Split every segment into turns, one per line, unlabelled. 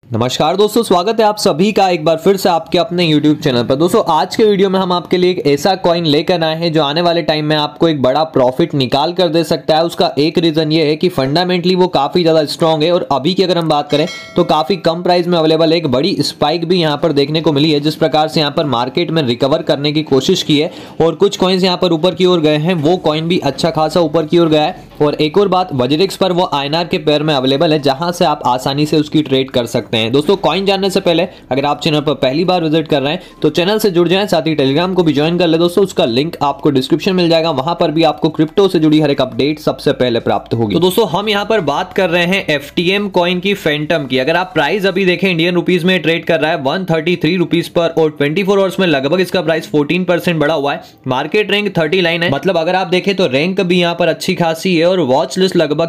नमस्कार दोस्तों, स्वागत है आप सभी का एक बार फिर से आपके अपने YouTube चैनल पर। दोस्तों आज के वीडियो में हम आपके लिए एक ऐसा कॉइन लेकर आए हैं जो आने वाले टाइम में आपको एक बड़ा प्रॉफिट निकाल कर दे सकता है। उसका एक रीजन ये है कि फंडामेंटली वो काफी ज्यादा स्ट्रांग है और अभी की अगर हम बात करें तो काफी कम प्राइस में अवेलेबल है। एक बड़ी स्पाइक भी यहाँ पर देखने को मिली है, जिस प्रकार से यहाँ पर मार्केट में रिकवर करने की कोशिश की है और कुछ कॉइन्स यहाँ पर ऊपर की ओर गए हैं, वो कॉइन भी अच्छा खासा ऊपर की ओर गया है। और एक और बात, वज्रिक्स पर वो INR के पेयर में अवेलेबल है जहां से आप आसानी से उसकी ट्रेड कर सकते हैं। दोस्तों कॉइन जानने से पहले अगर आप चैनल पर पहली बार विजिट कर रहे हैं तो चैनल से जुड़ जाएं, साथ ही टेलीग्राम को भी ज्वाइन कर ले। दोस्तों उसका लिंक आपको डिस्क्रिप्शन मिल जाएगा, वहां पर भी आपको क्रिप्टो से जुड़ी हर एक अपडेट सबसे पहले प्राप्त होगी। तो दोस्तों हम यहाँ पर बात कर रहे हैं FTM कॉइन की, फैंटम की। अगर आप प्राइस अभी देखें, इंडियन रुपीज में ट्रेड कर रहा है 133 रुपीज पर और 24 आवर्स में लगभग इसका प्राइस 14% बढ़ा हुआ है। मार्केट रैंक 30 लाइन है, मतलब अगर आप देखें तो रैंक भी यहाँ पर अच्छी खासी है और वॉच लिस्ट लगभग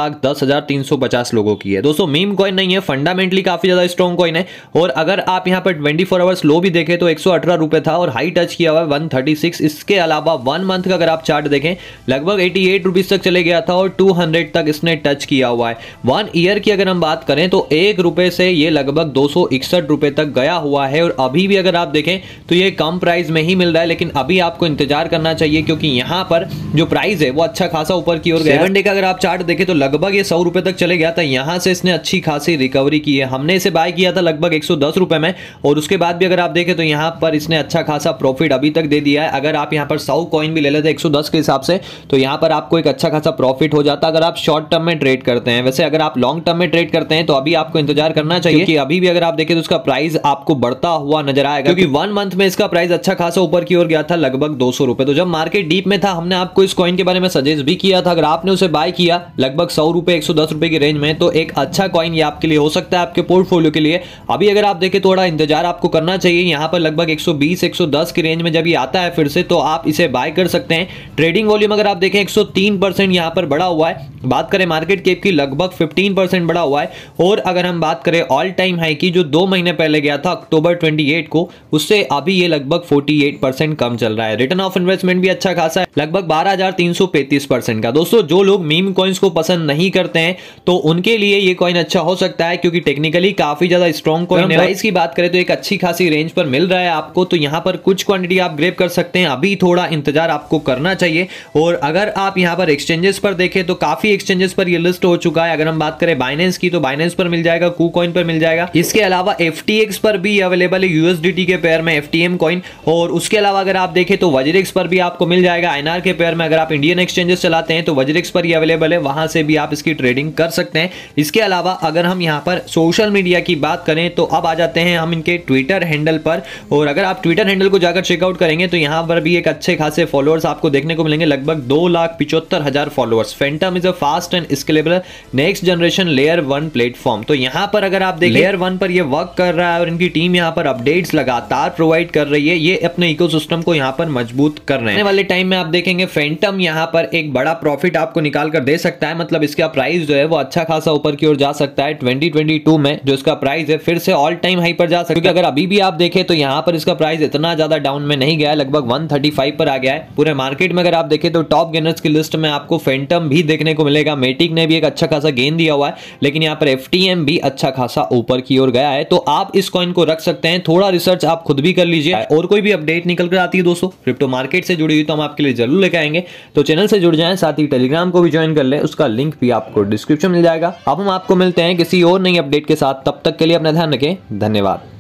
4,10,350 लोगों की है। दोस्तों मीम कॉइन नहीं है, फंडामेंटली काफी ज्यादा स्ट्रॉन्ग कॉइन है। और अगर आप यहां पर 24 आवर्स लो भी देखें तो 118 रुपए था और हाई टच किया हुआ है 136। इसके अलावा 1 मंथ का अगर आप चार्ट देखें लगभग 88 रुपीज तक चले गया था और 200 तक इसने टच किया हुआ है। 1 ईयर की अगर हम बात करें तो 1 रुपए से ये लगभग 261 रुपए तक गया हुआ है। और अभी भी अगर आप देखें तो ये कम प्राइस में ही मिल रहा है, लेकिन अभी आपको इंतजार करना चाहिए क्योंकि यहां पर जो प्राइस है वो अच्छा खासा ऊपर की ओर गया। 7 डे का अगर आप चार्ट देखें तो लगभग ये 100 रुपए तक चले गया था, यहां से इसने अच्छी खासी रिकवरी की है। हमने इसे बाय किया था लगभग 110 रुपए में और उसके बाद भी अगर आप देखें तो यहां पर इसने अच्छा खासा प्रॉफिट अभी तक दे दिया है। अगर आप यहां पर 100 कॉइन भी ले लेते 110 के हिसाब से तो यहां पर आपको एक अच्छा खासा प्रॉफिट हो जाता अगर आप शॉर्ट टर्म में ट्रेड करते हैं। वैसे अगर आप लॉन्ग टर्म में ट्रेड करते हैं तो अभी आपको इंतजार करना चाहिए कि अभी भी अगर आप देखें तो उसका प्राइस आपको बढ़ता हुआ नजर आएगा, क्योंकि 1 मंथ में इसका प्राइस अच्छा खासा ऊपर की ओर गया था लगभग 200 रुपए। तो जब मार्केट डीप में था हमने आपको इस कॉइन के बारे में सजेस्ट भी किया था। अगर आपने उसे बाय किया लगभग 100 रुपए 110 रुपए की रेंज में तो एक अच्छा कॉइन ये आपके लिए हो सकता है, आपके पोर्टफोलियो के लिए। अभी अगर आप देखें थोड़ा इंतजार आपको करना चाहिए, यहां पर लगभग 120 110 की रेंज में जब ये आता है फिर से तो आप इसे बाय कर सकते हैं। ट्रेडिंग वॉल्यूम अगर आप देखें 103% यहां पर बढ़ा हुआ है। बात करें मार्केट कैप की लगभग 15% बढ़ा हुआ है। और अगर हम बात करें ऑल टाइम हाई की जो 2 महीने पहले गया था अक्टूबर 28 को, उससे अभी ये लगभग 48% कम चल रहा है। रिटर्न ऑफ इन्वेस्टमेंट भी अच्छा खासा है, लगभग 12,335% का। दोस्तों जो लोग मीम कॉइन्स को पसंद नहीं करते हैं तो उनके लिए ये कॉइन अच्छा हो सकता है, क्योंकि टेक्निकली काफी ज्यादा स्ट्रॉन्ग कॉइन है। प्राइस की बात करें तो एक अच्छी खासी रेंज पर मिल रहा है आपको, तो यहां पर कुछ क्वांटिटी आप ग्रैब कर सकते हैं। अभी थोड़ा इंतजार आपको करना चाहिए। और अगर आप यहां पर एक्सचेंजेस पर देखें तो काफी एक्सचेंजेस पर ये लिस्ट हो चुका है। अगर हम बात करें बाइनेंस की तो बाइनेंस पर मिल जाएगा, KuCoin पर मिल जाएगा। इसके अलावा FTX पर भी अवेलेबल है USDT के पेयर में FTM कॉइन। और उसके अलावा अगर आप देखें तो वज्रिक्स पर भी आपको मिल जाएगा INR के पेयर में। अगर आप इंडियन एक्सचेंजेस चलाते हैं तो वज्रिक्स पर ही अवेलेबल है, वहां से भी आप इसकी ट्रेडिंग कर सकते हैं। इसके अलावा अगर हम यहां पर सोशल मीडिया की बात करें तो अब आ जाते हैं हम इनके ट्विटर हैंडल पर। और अगर आप ट्विटर हैंडल को जाकर चेकआउट करेंगे तो यहां पर भी एक अच्छे खासे फॉलोअर्स आपको देखने को मिलेंगे, लगभग 2,75,000 followers. Phantom is a fast and scalable next generation layer 1 platform. तो यहां पर अगर आप देखें लेयर 1 पर ये वर्क कर रहा है और इनकी टीम यहां पर अपडेट्स लगातार प्रोवाइड कर रही है। ये अपने इकोसिस्टम को यहां पर मजबूत कर रहे हैं। आने वाले टाइम में आप देखेंगे फैंटम यहां पर एक बड़ा प्रॉफिट आपको निकाल कर दे सकता है, मतलब इसका प्राइस जो है वो अच्छा खासा ऊपर की ओर जा सकता है। 2022 में जो इसका प्राइस है फिर से ऑल टाइम हाई पर जा सकता है, क्योंकि अगर अभी भी आप देखें तो यहां पर इसका प्राइस इतना ज्यादा डाउन में नहीं गया है, लगभग 135 पर आ गया है। पूरे मार्केट में अगर आप देखें तो टॉप गेनर्स की लिस्ट में आपको फैंटम भी देखने को मिलेगा। मेटिक ने भी एक अच्छा खासा गेन दिया हुआ है, लेकिन यहां पर FTM भी अच्छा खासा ऊपर की ओर गया है। तो आप इस कॉइन को रख सकते हैं, थोड़ा रिसर्च आप खुद भी कर लीजिए। और कोई भी अपडेट निकल कर आती है दोस्तों क्रिप्टो मार्केट से जुड़ी हुई तो हम आपके लिए जरूर लेकर आएंगे। तो चैनल से जुड़ जाएं, साथ ही टेलीग्राम को भी ज्वाइन कर ले, उसका लिंक भी आपको डिस्क्रिप्शन मिल जाएगा। अब हम आपको मिलते हैं किसी और नई अपडेट के साथ, तब तक के लिए अपना ध्यान रखें। धन्यवाद।